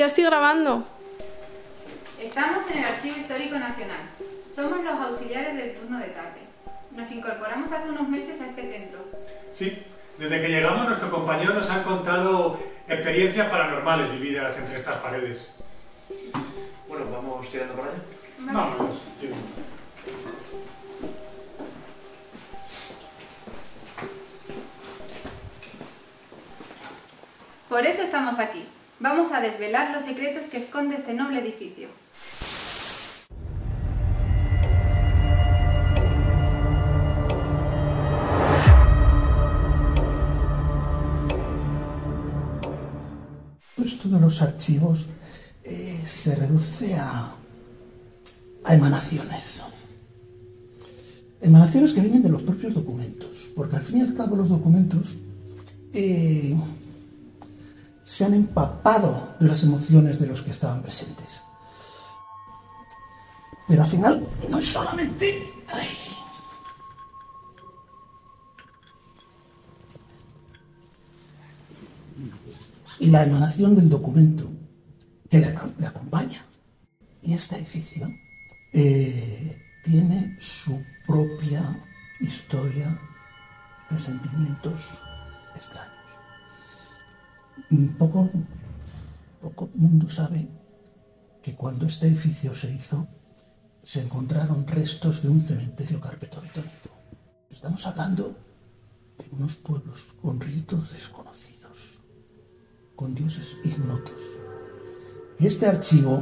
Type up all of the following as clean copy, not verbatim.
estoy grabando. Estamos en el Archivo Histórico Nacional. Somos los auxiliares del turno de tarde. Nos incorporamos hace unos meses a este centro. Sí, desde que llegamos nuestro compañero nos han contado experiencias paranormales vividas entre estas paredes. Bueno, vamos tirando por allá. Vale. Vámonos. Sí. Por eso estamos aquí. Vamos a desvelar los secretos que esconde este noble edificio. Esto de los archivos se reduce a emanaciones. Emanaciones que vienen de los propios documentos, porque al fin y al cabo los documentos se han empapado de las emociones de los que estaban presentes. Pero al final no es solamente... la emanación del documento que le acompaña. Y este edificio tiene su propia historia de sentimientos extraños. Poco mundo sabe que cuando este edificio se hizo, se encontraron restos de un cementerio carpetobetónico. Estamos hablando de unos pueblos con ritos desconocidos, con dioses ignotos. Y este archivo,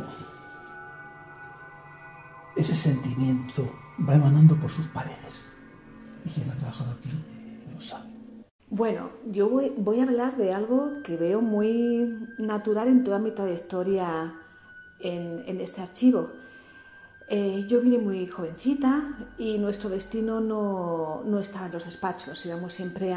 ese sentimiento va emanando por sus paredes. Y quien ha trabajado aquí lo sabe. Bueno, yo voy a hablar de algo que veo muy natural en toda mi trayectoria en este archivo. Yo vine muy jovencita y nuestro destino no estaba en los despachos. Íbamos siempre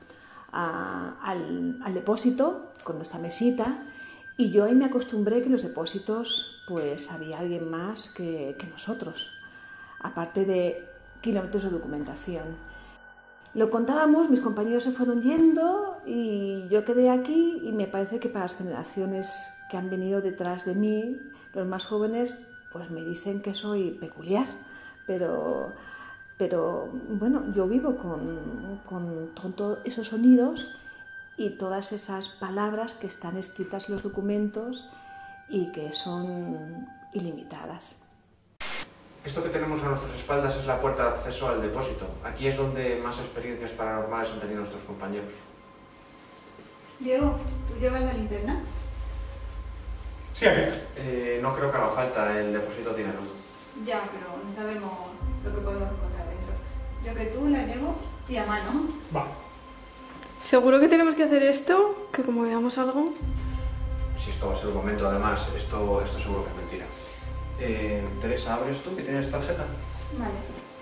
al depósito con nuestra mesita, y yo ahí me acostumbré que en los depósitos pues había alguien más que nosotros, aparte de kilómetros de documentación. Lo contábamos, mis compañeros se fueron yendo y yo quedé aquí, y me parece que para las generaciones que han venido detrás de mí, los más jóvenes, pues me dicen que soy peculiar, pero bueno, yo vivo con todos esos sonidos y todas esas palabras que están escritas en los documentos y que son ilimitadas. Esto que tenemos a nuestras espaldas es la puerta de acceso al depósito. Aquí es donde más experiencias paranormales han tenido nuestros compañeros. Diego, ¿tú llevas la linterna? Sí, aquí está. No creo que haga falta, el depósito tiene luz. Ya, pero no sabemos lo que podemos encontrar dentro. Yo que tú la llevo y a mano. Va. ¿Seguro que tenemos que hacer esto? Que como veamos algo... Si esto va a ser un momento, además, esto seguro que es mentira. Teresa, ¿abres tú que tienes tarjeta? Vale.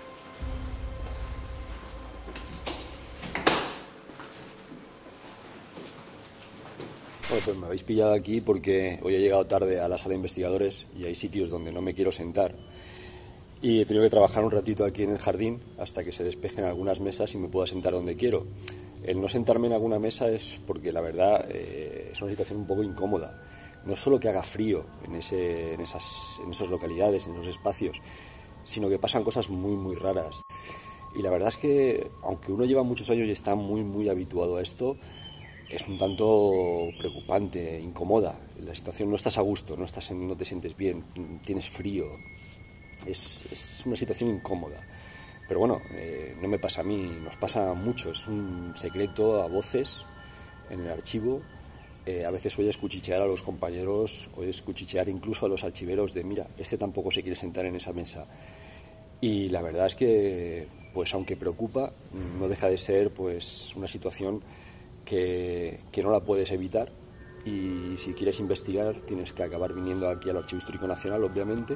Bueno, pues me habéis pillado aquí porque hoy he llegado tarde a la sala de investigadores y hay sitios donde no me quiero sentar. Y he tenido que trabajar un ratito aquí en el jardín hasta que se despejen algunas mesas y me pueda sentar donde quiero. El no sentarme en alguna mesa es porque la verdad es una situación un poco incómoda. No solo que haga frío en esas localidades, en esos espacios, sino que pasan cosas muy raras. Y la verdad es que, aunque uno lleva muchos años y está muy habituado a esto, es un tanto preocupante, incomoda. La situación, no estás a gusto, no te sientes bien, tienes frío. Es una situación incómoda. Pero bueno, no me pasa a mí, nos pasa mucho. Es un secreto a voces en el archivo. A veces oyes cuchichear a los compañeros, oyes cuchichear incluso a los archiveros de mira, este tampoco se quiere sentar en esa mesa. Y la verdad es que, pues aunque preocupa, no deja de ser pues una situación que no la puedes evitar. Y si quieres investigar tienes que acabar viniendo aquí al Archivo Histórico Nacional, obviamente,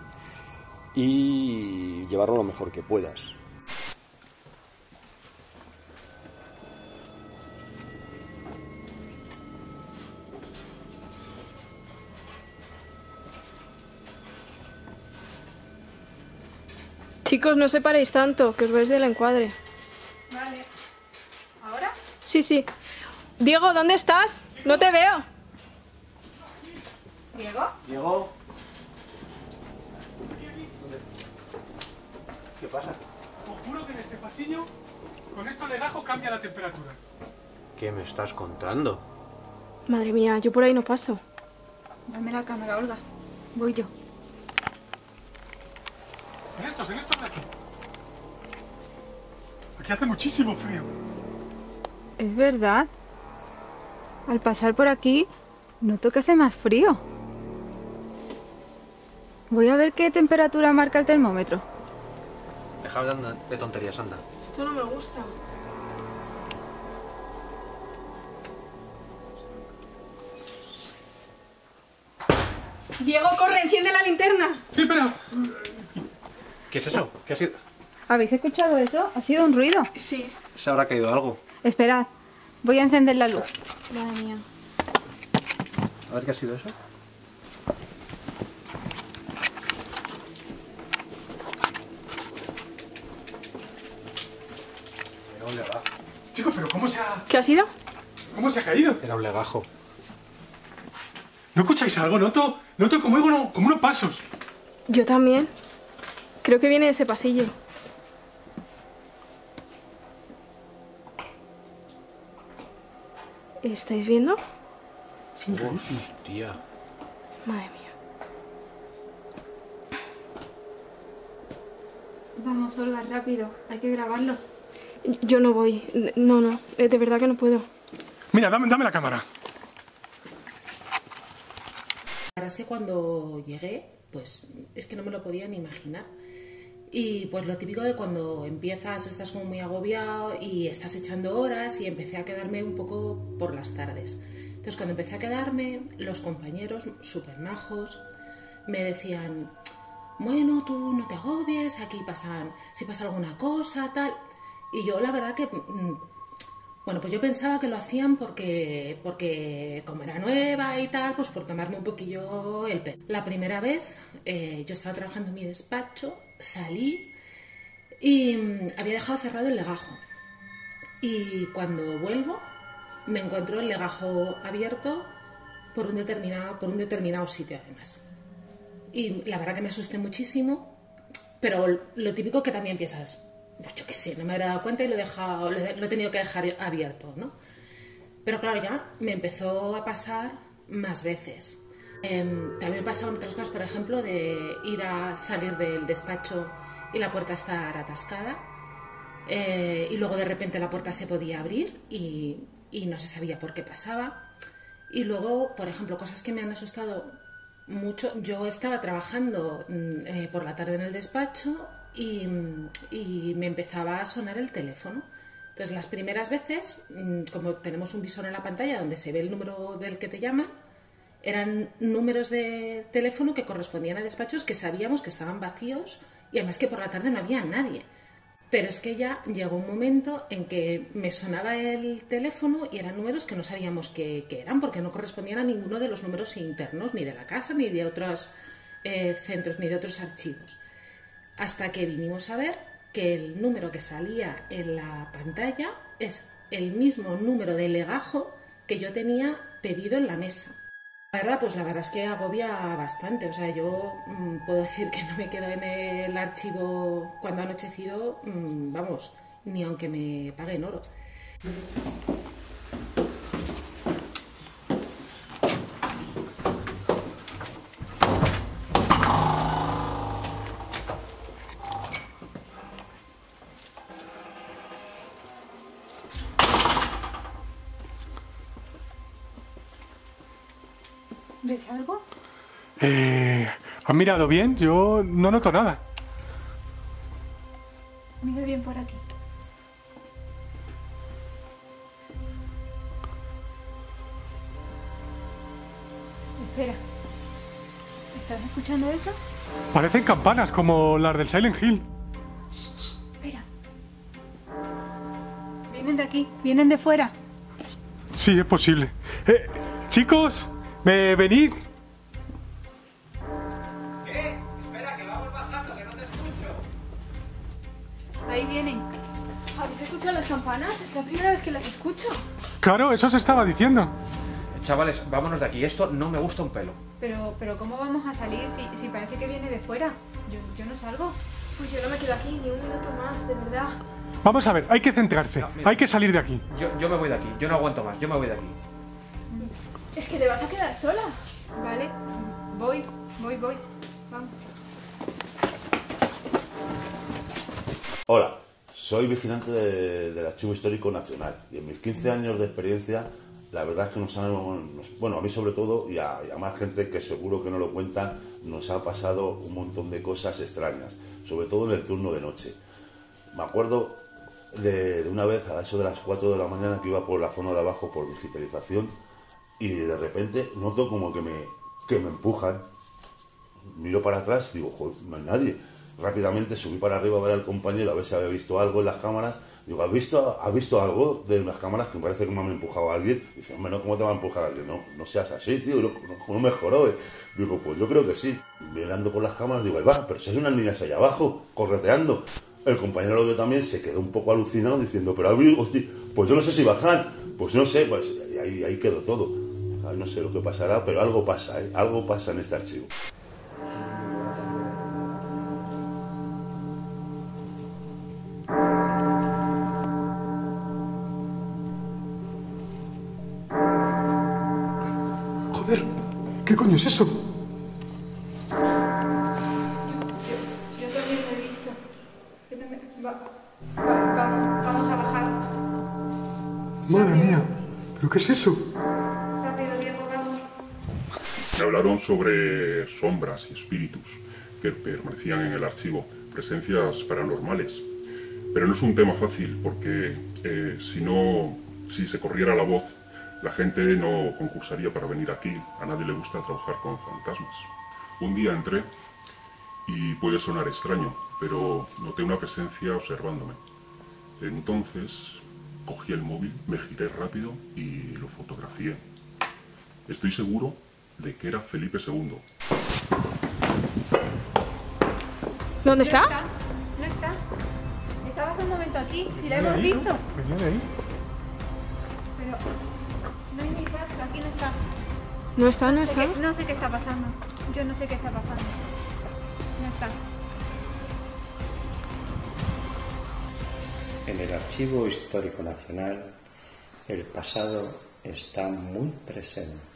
y llevarlo lo mejor que puedas. Chicos, no separéis tanto, que os veis del encuadre. Vale. ¿Ahora? Sí. Diego, ¿dónde estás? No te veo. ¿Diego? Diego. ¿Qué pasa? Os juro que en este pasillo, con esto legajo cambia la temperatura. ¿Qué me estás contando? Madre mía, yo por ahí no paso. Dame la cámara, Olga. Voy yo. En estos de aquí. Aquí hace muchísimo frío. Es verdad. Al pasar por aquí, noto que hace más frío. Voy a ver qué temperatura marca el termómetro. Dejad de tonterías, anda. Esto no me gusta. Diego, corre, enciende la linterna. Sí, espera. ¿Qué es eso? ¿Qué ha sido? ¿Habéis escuchado eso? Ha sido un ruido. Sí. Se habrá caído algo. Esperad, voy a encender la luz. Madre mía. A ver qué ha sido eso. Era un legajo. Chicos, pero ¿cómo se ha caído? Era un legajo. ¿No escucháis algo? Noto como unos pasos. Yo también. Creo que viene de ese pasillo. ¿Estáis viendo? Hostia. Madre mía. Vamos, Olga, rápido. Hay que grabarlo. Yo no voy. No. De verdad que no puedo. Mira, dame la cámara. La verdad es que cuando llegué, pues es que no me lo podía ni imaginar. Y pues lo típico de cuando empiezas, estás como muy agobiado y estás echando horas, y empecé a quedarme un poco por las tardes. Entonces cuando empecé a quedarme, los compañeros súper majos me decían: bueno, tú no te agobies, aquí si pasa alguna cosa, tal. Y yo la verdad que, bueno, pues yo pensaba que lo hacían porque como era nueva y tal, pues por tomarme un poquillo el pelo. La primera vez yo estaba trabajando en mi despacho, salí y había dejado cerrado el legajo. Y cuando vuelvo me encuentro el legajo abierto por un determinado sitio además. Y la verdad que me asusté muchísimo, pero lo típico que también piensas, pues yo qué sé, no me habría dado cuenta y lo he tenido que dejar abierto, ¿no? Pero claro, ya me empezó a pasar más veces. También me pasaban otras cosas, por ejemplo, de ir a salir del despacho y la puerta estar atascada, y luego de repente la puerta se podía abrir y no se sabía por qué pasaba. Y luego, por ejemplo, cosas que me han asustado mucho. Yo estaba trabajando por la tarde en el despacho y me empezaba a sonar el teléfono. Entonces las primeras veces, como tenemos un visor en la pantalla donde se ve el número del que te llaman, eran números de teléfono que correspondían a despachos que sabíamos que estaban vacíos y además que por la tarde no había nadie. Pero es que ya llegó un momento en que me sonaba el teléfono y eran números que no sabíamos qué eran, porque no correspondían a ninguno de los números internos, ni de la casa, ni de otros centros, ni de otros archivos. Hasta que vinimos a ver que el número que salía en la pantalla es el mismo número de legajo que yo tenía pedido en la mesa. La verdad es que agobia bastante. O sea, yo puedo decir que no me quedo en el archivo cuando ha anochecido, vamos, ni aunque me paguen oro. ¿Ves algo? ¿Has mirado bien? Yo no noto nada. Mira bien por aquí. Espera. ¿Estás escuchando eso? Parecen campanas como las del Silent Hill. Espera. Vienen de aquí, vienen de fuera. Sí, es posible. Chicos, ¿me venid? Espera, que vamos bajando, que no te escucho. Ahí vienen. ¿Habéis escuchado las campanas? Es la primera vez que las escucho. Claro, eso se estaba diciendo. Chavales, vámonos de aquí. Esto no me gusta un pelo. Pero ¿cómo vamos a salir si parece que viene de fuera? Yo no salgo. Pues yo no me quedo aquí ni un minuto más, de verdad. Vamos a ver, hay que centrarse, No, mira. hay que salir de aquí. Yo me voy de aquí, yo no aguanto más, yo me voy de aquí. Es que te vas a quedar sola. Vale, voy. Vamos. Hola, soy vigilante del Archivo Histórico Nacional y en mis 15 años de experiencia, la verdad es que bueno, a mí sobre todo y a más gente que seguro que no lo cuenta, nos ha pasado un montón de cosas extrañas, sobre todo en el turno de noche. Me acuerdo de una vez a eso de las 4 de la mañana que iba por la zona de abajo por digitalización y de repente noto como que me empujan. Miro para atrás y digo, joder, no hay nadie. Rápidamente subí para arriba a ver al compañero a ver si había visto algo en las cámaras. Digo, ¿has visto algo de las cámaras? Que me parece que me han empujado a alguien. Dice, hombre, no, ¿cómo te va a empujar a alguien? No seas así, tío, no mejoró. Digo, pues yo creo que sí. Mirando por las cámaras, digo, ahí va, pero si hay unas niñas allá abajo, correteando. El compañero lo vio también, se quedó un poco alucinado diciendo, pero hostia, pues yo no sé si bajan. Pues no sé, pues ahí quedó todo. No sé lo que pasará, pero algo pasa, ¿eh? Algo pasa en este archivo. Joder, ¿qué coño es eso? Yo también lo he visto. Yo también... Vamos a bajar. Madre mía, ¿pero qué es eso? Rápido, Diego, vamos. Me hablaron sobre sombras y espíritus que permanecían en el archivo, presencias paranormales. Pero no es un tema fácil porque si se corriera la voz, la gente no concursaría para venir aquí. A nadie le gusta trabajar con fantasmas. Un día entré y puede sonar extraño, pero noté una presencia observándome. Entonces cogí el móvil, me giré rápido y lo fotografié. Estoy seguro de que era Felipe II. ¿Dónde está? No está. Estaba hace un momento aquí, si la hemos visto. Venía de ahí. Pero no hay ni rastro, aquí no está. No está, no está. No sé qué está pasando. Yo no sé qué está pasando. No está. En el Archivo Histórico Nacional, el pasado está muy presente.